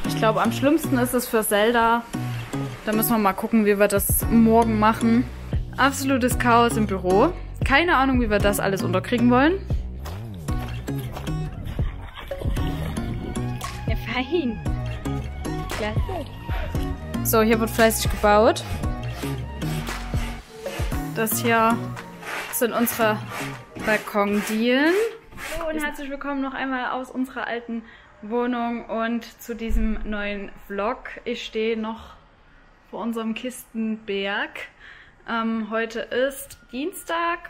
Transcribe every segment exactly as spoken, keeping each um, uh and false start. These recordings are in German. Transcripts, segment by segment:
Ich glaube, am schlimmsten ist es für Zelda. Da müssen wir mal gucken, wie wir das morgen machen. Absolutes Chaos im Büro. Keine Ahnung, wie wir das alles unterkriegen wollen. Ja, fein. Klasse. So, hier wird fleißig gebaut. Das hier sind unsere Balkondielen. Hallo und herzlich willkommen noch einmal aus unserer alten Wohnung und zu diesem neuen Vlog. Ich stehe noch vor unserem Kistenberg. Ähm, heute ist Dienstag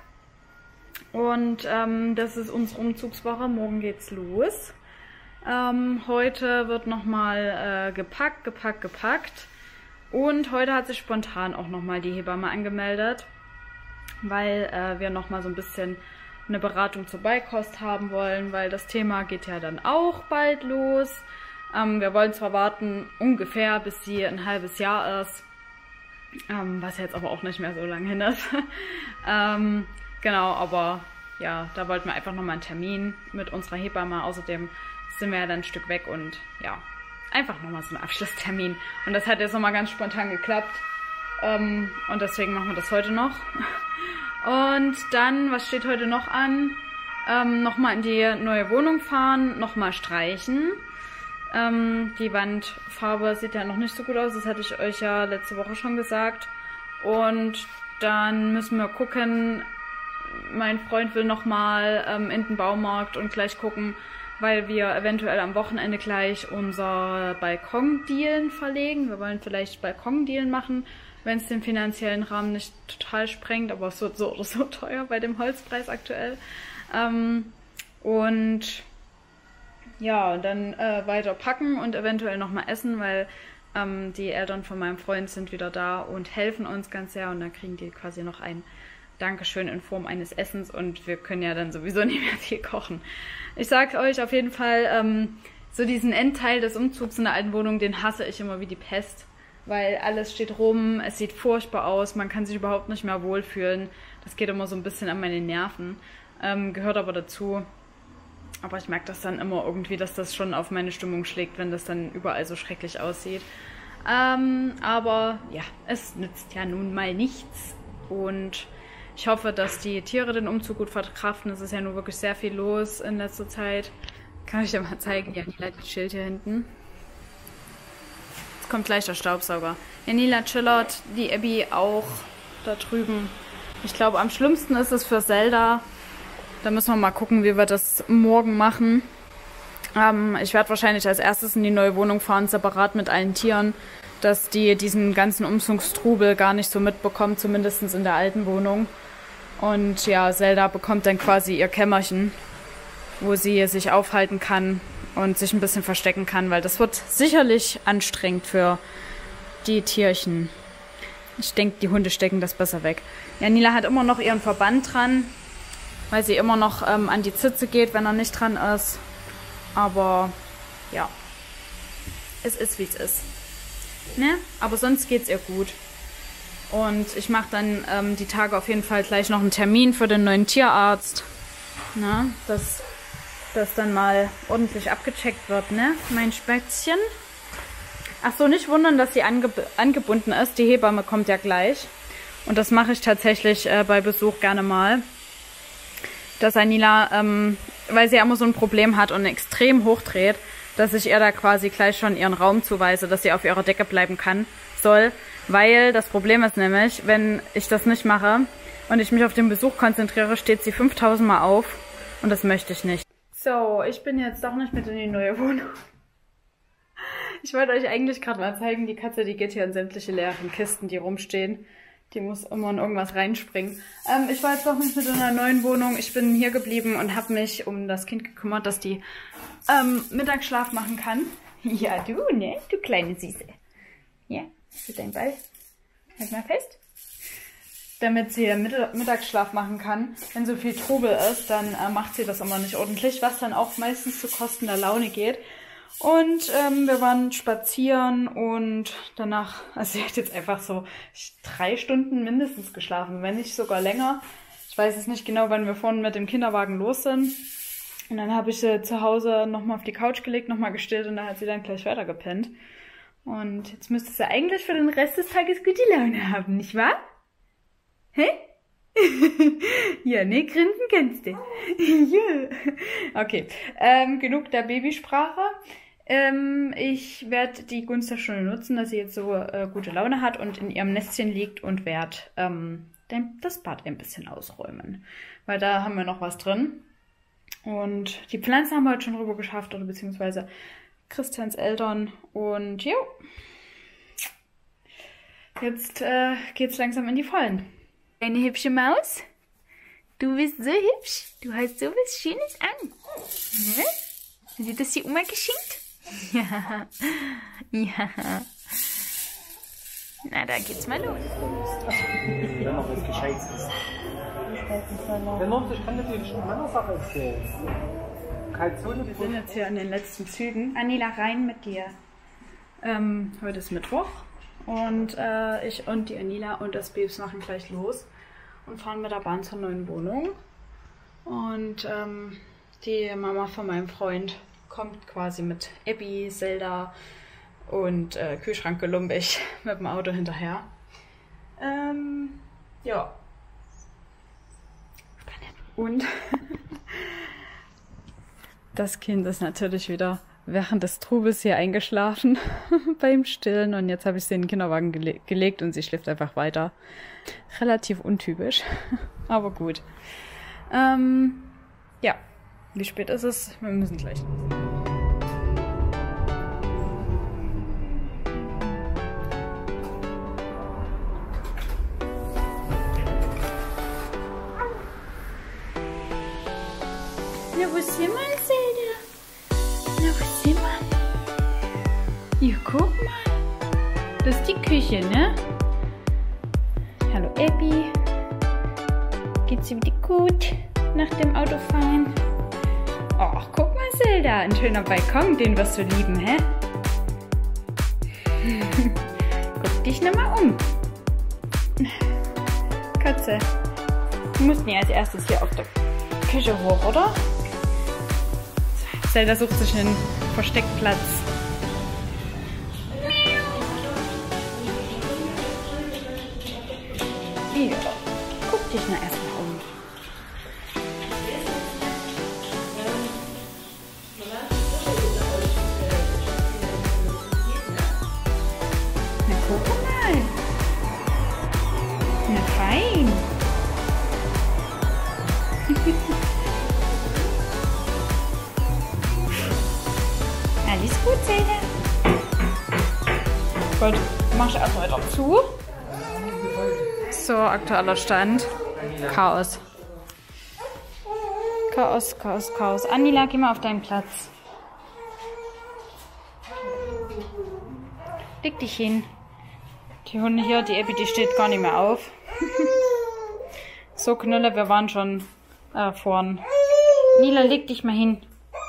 und ähm, das ist unsere Umzugswoche. Morgen geht's los. Ähm, heute wird nochmal äh, gepackt, gepackt, gepackt. Und heute hat sich spontan auch nochmal die Hebamme angemeldet, weil äh, wir nochmal so ein bisschen eine Beratung zur Beikost haben wollen, weil das Thema geht ja dann auch bald los. Ähm, wir wollen zwar warten ungefähr, bis sie ein halbes Jahr ist, ähm, was jetzt aber auch nicht mehr so lange hin ist. ähm, genau, aber ja, da wollten wir einfach nochmal einen Termin mit unserer Hebamme. Außerdem sind wir ja dann ein Stück weg und ja, einfach nochmal so einen Abschlusstermin. Und das hat jetzt nochmal ganz spontan geklappt. Ähm, und deswegen machen wir das heute noch. Und dann, was steht heute noch an? Ähm, nochmal in die neue Wohnung fahren, nochmal streichen. Ähm, die Wandfarbe sieht ja noch nicht so gut aus, das hatte ich euch ja letzte Woche schon gesagt. Und dann müssen wir gucken, mein Freund will nochmal ähm, in den Baumarkt und gleich gucken, weil wir eventuell am Wochenende gleich unser Balkondielen verlegen. Wir wollen vielleicht Balkondielen machen, wenn es den finanziellen Rahmen nicht total sprengt, aber es wird so oder so teuer bei dem Holzpreis aktuell. Ähm, und ja, dann äh, weiter packen und eventuell nochmal essen, weil ähm, die Eltern von meinem Freund sind wieder da und helfen uns ganz sehr und dann kriegen die quasi noch ein Dankeschön in Form eines Essens und wir können ja dann sowieso nicht mehr viel kochen. Ich sage euch auf jeden Fall, ähm, so diesen Endteil des Umzugs in der alten Wohnung, den hasse ich immer wie die Pest, weil alles steht rum, es sieht furchtbar aus, man kann sich überhaupt nicht mehr wohlfühlen. Das geht immer so ein bisschen an meine Nerven, ähm, gehört aber dazu. Aber ich merke das dann immer irgendwie, dass das schon auf meine Stimmung schlägt, wenn das dann überall so schrecklich aussieht. Ähm, aber ja, es nützt ja nun mal nichts und ich hoffe, dass die Tiere den Umzug gut verkraften. Es ist ja nur wirklich sehr viel los in letzter Zeit. Kann ich dir mal zeigen? Janila, die chillt hier hinten. Jetzt kommt gleich der Staubsauger. Janila chillert, die Abby auch da drüben. Ich glaube, am schlimmsten ist es für Zelda. Da müssen wir mal gucken, wie wir das morgen machen. Ähm, ich werde wahrscheinlich als erstes in die neue Wohnung fahren, separat mit allen Tieren, dass die diesen ganzen Umzugstrubel gar nicht so mitbekommen, zumindest in der alten Wohnung. Und ja, Zelda bekommt dann quasi ihr Kämmerchen, wo sie sich aufhalten kann und sich ein bisschen verstecken kann, weil das wird sicherlich anstrengend für die Tierchen. Ich denke, die Hunde stecken das besser weg. Janila hat immer noch ihren Verband dran, weil sie immer noch ähm, an die Zitze geht, wenn er nicht dran ist. Aber ja, es ist, wie es ist. Ne? Aber sonst geht's ihr gut. Und ich mache dann ähm, die Tage auf jeden Fall gleich noch einen Termin für den neuen Tierarzt. Na, dass das dann mal ordentlich abgecheckt wird, ne? Mein Spätzchen. Ach so, nicht wundern, dass sie ange angebunden ist. Die Hebamme kommt ja gleich. Und das mache ich tatsächlich äh, bei Besuch gerne mal. Dass Anila, ähm, weil sie ja immer so ein Problem hat und extrem hochdreht, dass ich ihr da quasi gleich schon ihren Raum zuweise, dass sie auf ihrer Decke bleiben kann, soll. Weil das Problem ist nämlich, wenn ich das nicht mache und ich mich auf den Besuch konzentriere, steht sie fünftausend Mal auf und das möchte ich nicht. So, ich bin jetzt doch nicht mit in die neue Wohnung. Ich wollte euch eigentlich gerade mal zeigen, die Katze, die geht hier in sämtliche leeren Kisten, die rumstehen. Die muss immer in irgendwas reinspringen. Ähm, ich war jetzt doch nicht mit in der neuen Wohnung. Ich bin hier geblieben und habe mich um das Kind gekümmert, dass die ähm, Mittagsschlaf machen kann. Ja, du, ne? Du kleine Süße. Ja, für dein Ball. Halt mal fest. Damit sie Mittagsschlaf machen kann. Wenn so viel Trubel ist, dann äh, macht sie das immer nicht ordentlich, was dann auch meistens zu Kosten der Laune geht. Und ähm, wir waren spazieren und danach, also sie hat jetzt einfach so drei Stunden mindestens geschlafen, wenn nicht sogar länger. Ich weiß jetzt nicht genau, wann wir vorhin mit dem Kinderwagen los sind. Und dann habe ich sie zu Hause nochmal auf die Couch gelegt, nochmal gestillt und da hat sie dann gleich weiter gepennt. Und jetzt müsste sie eigentlich für den Rest des Tages gute Laune haben, nicht wahr? Hä? Ja, ne, grinsen kannst du. Ja. Okay, ähm, genug der Babysprache. Ähm, ich werde die Gunst der Stunde nutzen, dass sie jetzt so äh, gute Laune hat und in ihrem Nestchen liegt und werde ähm, das Bad ein bisschen ausräumen. Weil da haben wir noch was drin. Und die Pflanzen haben wir heute schon rüber geschafft, oder beziehungsweise Christians Eltern. Und jo, jetzt äh, geht's langsam in die Vollen. Eine hübsche Maus. Du bist so hübsch. Du hast so was Schönes an. Ne? Hast du das die Oma geschenkt? Ja. Ja. Na, da geht's mal los. Wenn noch was Gescheites ist. Wenn noch, ich kann natürlich schon eine andere Sache erzählen. Kalzone. Wir sind jetzt hier an den letzten Zügen. Anila, rein mit dir. Ähm, heute ist Mittwoch. Und äh, ich und die Anila und das Babys machen gleich los und fahren mit der Bahn zur neuen Wohnung. Und ähm, die Mama von meinem Freund kommt quasi mit Abby, Zelda und äh, Kühlschrank gelumpig mit dem Auto hinterher. Ähm, ja. Und das Kind ist natürlich wieder während des Trubels hier eingeschlafen beim Stillen und jetzt habe ich sie in den Kinderwagen gele gelegt und sie schläft einfach weiter. Relativ untypisch, aber gut. Ähm, ja, wie spät ist es? Wir müssen gleich los. Na, wo sind wir, Zelda? Na, wo sind wir? Ja, guck mal. Das ist die Küche, ne? Hallo, Abby. Geht's dir wieder gut nach dem Autofahren? Ach, guck mal, Zelda. Ein schöner Balkon, den wirst du lieben, hä? Guck dich nochmal um. Katze, du musst nie als erstes hier auf der Küche hoch, oder? Zelda sucht sich einen Versteckplatz. Ja, guck dich mal erstmal um. Na, guck mal. Na, fein. Alles gut, Zelda. Gut, mach ich erstmal weiter zu. So, aktueller Stand. Chaos. Chaos, Chaos, Chaos. Anila, geh mal auf deinen Platz. Leg dich hin. Die Hunde hier, die Abby, die steht gar nicht mehr auf. So, Knülle, wir waren schon äh, vorn. Nila, leg dich mal hin.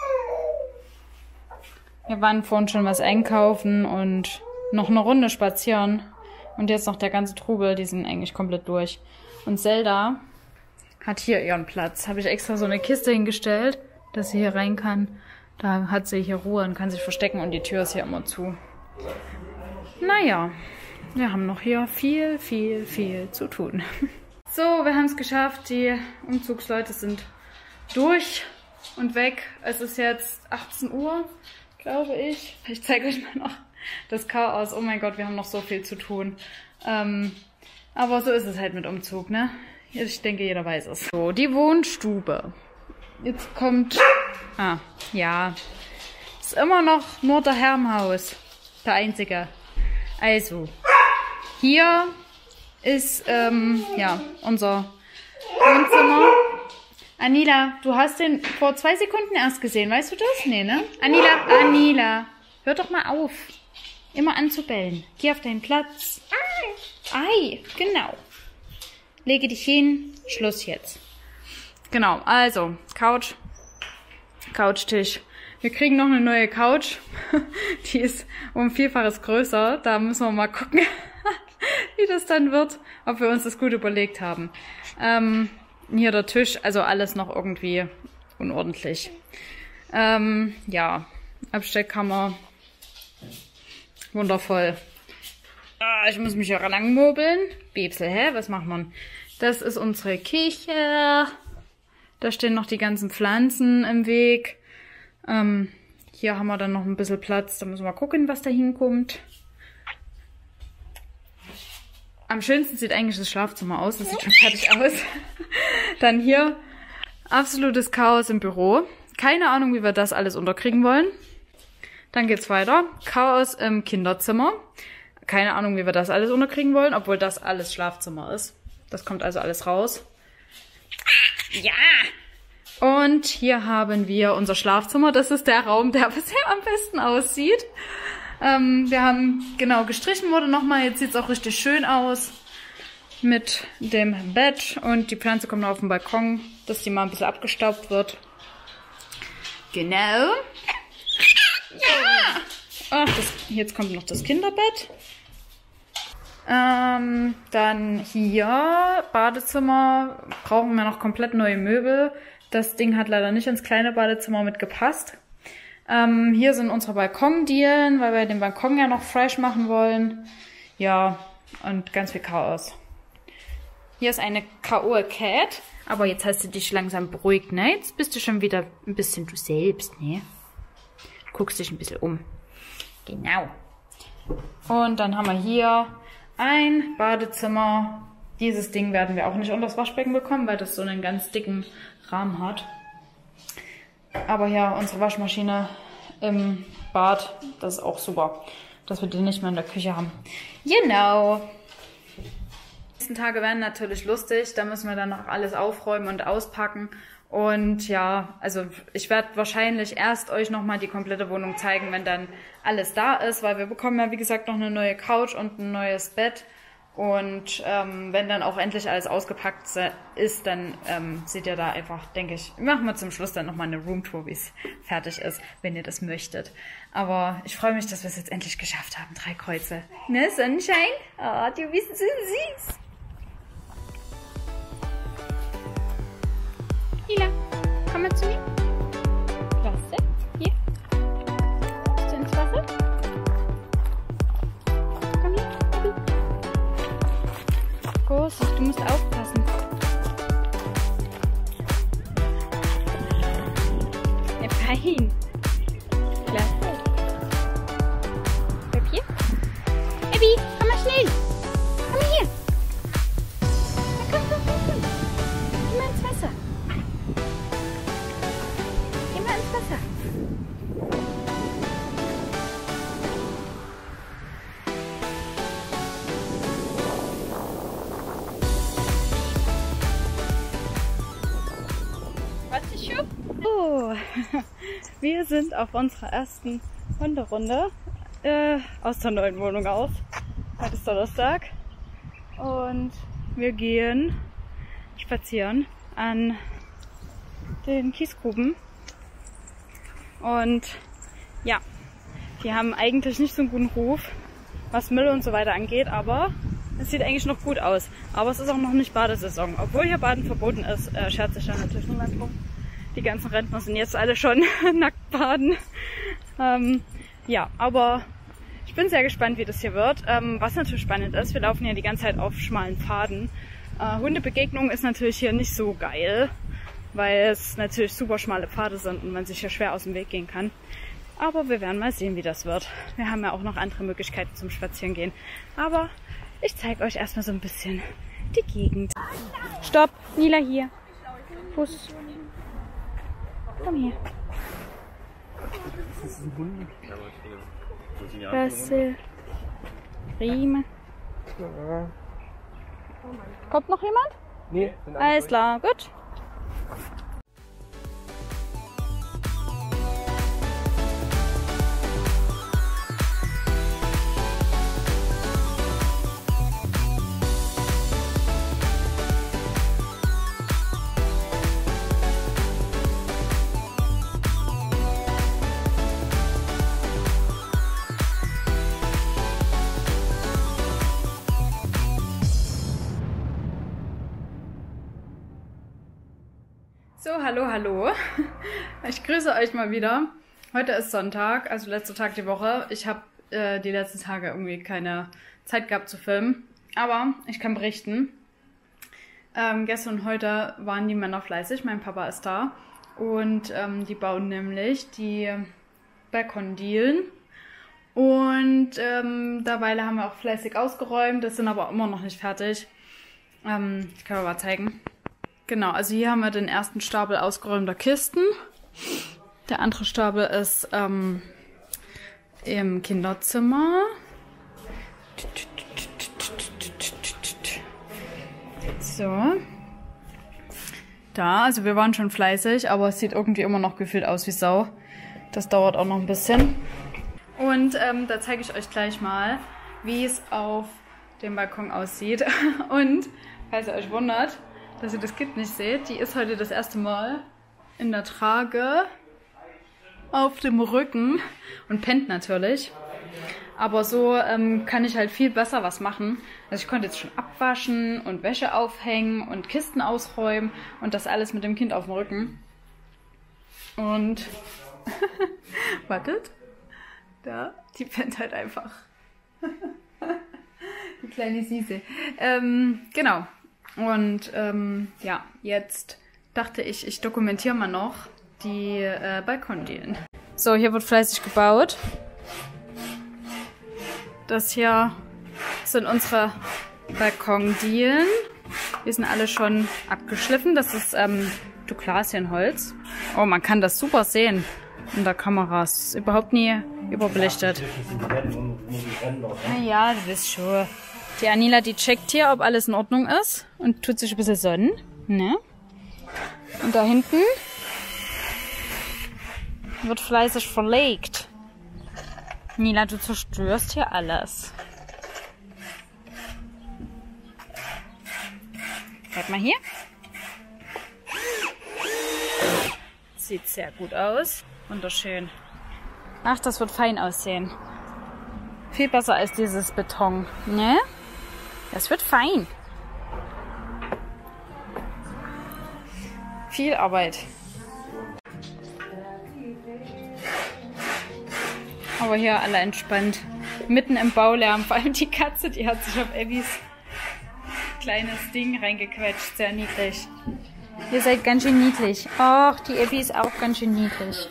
Wir waren vorhin schon was einkaufen und noch eine Runde spazieren. Und jetzt noch der ganze Trubel, die sind eigentlich komplett durch. Und Zelda hat hier ihren Platz. Habe ich extra so eine Kiste hingestellt, dass sie hier rein kann. Da hat sie hier Ruhe und kann sich verstecken und die Tür ist hier immer zu. Naja, wir haben noch hier viel, viel, viel zu tun. So, wir haben es geschafft. Die Umzugsleute sind durch und weg. Es ist jetzt achtzehn Uhr. Glaube ich. Ich zeige euch mal noch das Chaos. Oh mein Gott, wir haben noch so viel zu tun. Ähm, aber so ist es halt mit Umzug, ne? Ich denke, jeder weiß es. So, die Wohnstube. Jetzt kommt... Ah, ja. Ist immer noch nur der Herr im Haus. Der Einzige. Also, hier ist, ähm, ja, unser Wohnzimmer. Anila, du hast den vor zwei Sekunden erst gesehen, weißt du das? Nee, ne? Anila, Anila, hör doch mal auf, immer anzubellen. Geh auf deinen Platz. Ei, genau. Lege dich hin, Schluss jetzt. Genau, also, Couch, Couchtisch. Wir kriegen noch eine neue Couch. Die ist um Vielfaches größer. Da müssen wir mal gucken, wie das dann wird, ob wir uns das gut überlegt haben. Ähm... Hier der Tisch, also alles noch irgendwie unordentlich. Ähm, ja, Abstellkammer. Wundervoll. Ah, ich muss mich hier lang mobeln. Bebsel, hä? Was macht man? Das ist unsere Küche. Da stehen noch die ganzen Pflanzen im Weg. Ähm, hier haben wir dann noch ein bisschen Platz. Da müssen wir mal gucken, was da hinkommt. Am schönsten sieht eigentlich das Schlafzimmer aus. Das sieht schon fertig aus. Dann hier absolutes Chaos im Büro. Keine Ahnung, wie wir das alles unterkriegen wollen. Dann geht's weiter. Chaos im Kinderzimmer. Keine Ahnung, wie wir das alles unterkriegen wollen, obwohl das alles Schlafzimmer ist. Das kommt also alles raus. Ja! Und hier haben wir unser Schlafzimmer. Das ist der Raum, der bisher am besten aussieht. Ähm, wir haben, genau, gestrichen wurde nochmal. Jetzt sieht es auch richtig schön aus. Mit dem Bett. Und die Pflanze kommt noch auf den Balkon, dass die mal ein bisschen abgestaubt wird. Genau. Ja! Ach, das, jetzt kommt noch das Kinderbett. Ähm, dann hier, Badezimmer, brauchen wir noch komplett neue Möbel. Das Ding hat leider nicht ins kleine Badezimmer mitgepasst. Ähm, hier sind unsere Balkondielen, weil wir den Balkon ja noch fresh machen wollen. Ja, und ganz viel Chaos. Hier ist eine K O Cat, aber jetzt hast du dich langsam beruhigt, ne? Jetzt bist du schon wieder ein bisschen du selbst, ne? Guckst dich ein bisschen um. Genau. Und dann haben wir hier ein Badezimmer. Dieses Ding werden wir auch nicht unter das Waschbecken bekommen, weil das so einen ganz dicken Rahmen hat. Aber ja, unsere Waschmaschine im Bad, das ist auch super, dass wir die nicht mehr in der Küche haben. Genau. Die nächsten Tage werden natürlich lustig. Da müssen wir dann noch alles aufräumen und auspacken. Und ja, also ich werde wahrscheinlich erst euch nochmal die komplette Wohnung zeigen, wenn dann alles da ist, weil wir bekommen ja wie gesagt noch eine neue Couch und ein neues Bett. Und ähm, wenn dann auch endlich alles ausgepackt ist, dann ähm, seht ihr da einfach, denke ich, machen wir zum Schluss dann nochmal eine Roomtour, wie es fertig ist, wenn ihr das möchtet. Aber ich freue mich, dass wir es jetzt endlich geschafft haben. Drei Kreuze. Ne, Sonnenschein? Oh, du bist so süß. Lila, komm mal zu mir. Klasse. Hier. Bist du ins Wasser? Komm her. Groß, du musst aufpassen. Ja, fein. Klasse. Bleib hier. Abby, komm mal schnell. Komm mal hier. Ja, komm, komm, komm, komm. Geh mal ins Wasser. Geh mal ins Wasser. So, wir sind auf unserer ersten Hunderunde äh, aus der neuen Wohnung aus. Heute ist Donnerstag und wir gehen spazieren an den Kiesgruben. Und ja, die haben eigentlich nicht so einen guten Ruf, was Müll und so weiter angeht, aber es sieht eigentlich noch gut aus. Aber es ist auch noch nicht Badesaison. Obwohl hier Baden verboten ist, äh, schert sich da natürlich niemand drum. Die ganzen Rentner sind jetzt alle schon nackt baden. Ähm, ja, aber ich bin sehr gespannt, wie das hier wird. Ähm, was natürlich spannend ist, wir laufen ja die ganze Zeit auf schmalen Pfaden. Äh, Hundebegegnung ist natürlich hier nicht so geil, weil es natürlich super schmale Pfade sind und man sich hier schwer aus dem Weg gehen kann. Aber wir werden mal sehen, wie das wird. Wir haben ja auch noch andere Möglichkeiten zum Spazierengehen. Aber ich zeige euch erstmal so ein bisschen die Gegend. Stopp, Nila hier. Fuß. Komm her. Das ist ein Hund. Klasse. Prima. Kommt noch jemand? Nee, Alles klar, gut. So, hallo, hallo. Ich grüße euch mal wieder. Heute ist Sonntag, also letzter Tag die Woche. Ich habe äh, die letzten Tage irgendwie keine Zeit gehabt zu filmen. Aber ich kann berichten. Ähm, gestern und heute waren die Männer fleißig. Mein Papa ist da. Und ähm, die bauen nämlich die Balkondielen. Und ähm, derweil haben wir auch fleißig ausgeräumt. Das sind aber immer noch nicht fertig. Ähm, ich kann mal zeigen. Genau, also hier haben wir den ersten Stapel ausgeräumter Kisten. Der andere Stapel ist ähm, im Kinderzimmer. So. Da, also wir waren schon fleißig, aber es sieht irgendwie immer noch gefühlt aus wie Sau. Das dauert auch noch ein bisschen. Und ähm, da zeige ich euch gleich mal, wie es auf dem Balkon aussieht. Und, falls ihr euch wundert, dass ihr das Kind nicht seht, die ist heute das erste Mal in der Trage auf dem Rücken und pennt natürlich. Aber so ähm, kann ich halt viel besser was machen. Also ich konnte jetzt schon abwaschen und Wäsche aufhängen und Kisten ausräumen und das alles mit dem Kind auf dem Rücken. Und wartet, da, die pennt halt einfach. Die kleine Süße. Ähm, genau. Und ähm, ja, jetzt dachte ich, ich dokumentiere mal noch die äh, Balkondielen. So, hier wird fleißig gebaut. Das hier sind unsere Balkondielen. Die sind alle schon abgeschliffen. Das ist ähm, Douglasienholz. Oh, man kann das super sehen in der Kamera. Es ist überhaupt nie überbelichtet. Ja, das ist schon. Die Anila, die checkt hier, ob alles in Ordnung ist und tut sich ein bisschen sonnen. Ne? Und da hinten wird fleißig verlegt. Nila, du zerstörst hier alles. Bleib mal hier. Sieht sehr gut aus. Wunderschön. Ach, das wird fein aussehen. Viel besser als dieses Beton, ne? Das wird fein. Viel Arbeit. Aber hier alle entspannt. Mitten im Baulärm. Vor allem die Katze, die hat sich auf Abbys kleines Ding reingequetscht. Sehr niedlich. Ihr seid ganz schön niedlich. Ach, die Abby ist auch ganz schön niedlich.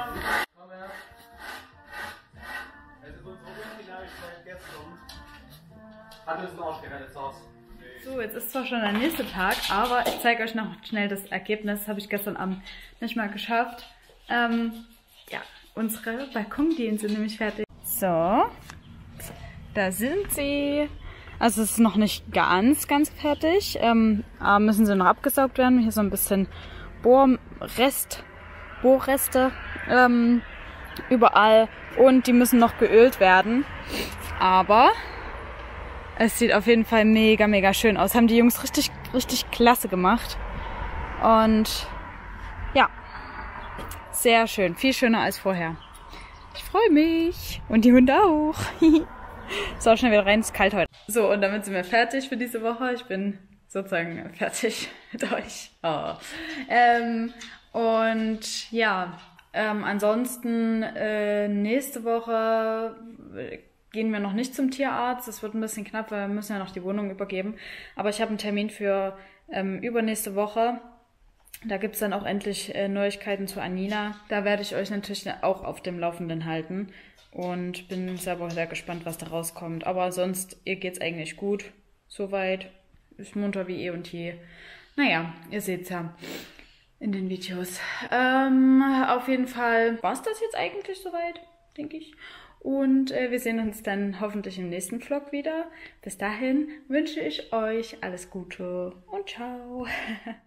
So, jetzt ist zwar schon der nächste Tag, aber ich zeige euch noch schnell das Ergebnis. Das habe ich gestern Abend nicht mal geschafft. Ähm, ja, unsere Balkondielen sind nämlich fertig. So, da sind sie. Also es ist noch nicht ganz, ganz fertig. Ähm, aber müssen sie noch abgesaugt werden. Hier so ein bisschen Bohrrest, Bohrreste ähm, überall. Und die müssen noch geölt werden. Aber es sieht auf jeden Fall mega, mega schön aus. Haben die Jungs richtig, richtig klasse gemacht. Und ja, sehr schön. Viel schöner als vorher. Ich freue mich. Und die Hunde auch. So, schnell wieder rein, es ist kalt heute. So, und damit sind wir fertig für diese Woche. Ich bin sozusagen fertig mit euch. Oh. Ähm, und ja, ähm, ansonsten äh, nächste Woche gehen wir noch nicht zum Tierarzt. Das wird ein bisschen knapp, weil wir müssen ja noch die Wohnung übergeben. Aber ich habe einen Termin für ähm, übernächste Woche. Da gibt es dann auch endlich äh, Neuigkeiten zu Anila. Da werde ich euch natürlich auch auf dem Laufenden halten. Und bin selber sehr gespannt, was da rauskommt. Aber sonst, ihr geht's eigentlich gut. Soweit. Ist munter wie eh und je. Naja, ihr seht's ja in den Videos. Ähm, auf jeden Fall war's das jetzt eigentlich soweit, denke ich. Und äh, wir sehen uns dann hoffentlich im nächsten Vlog wieder. Bis dahin wünsche ich euch alles Gute und ciao.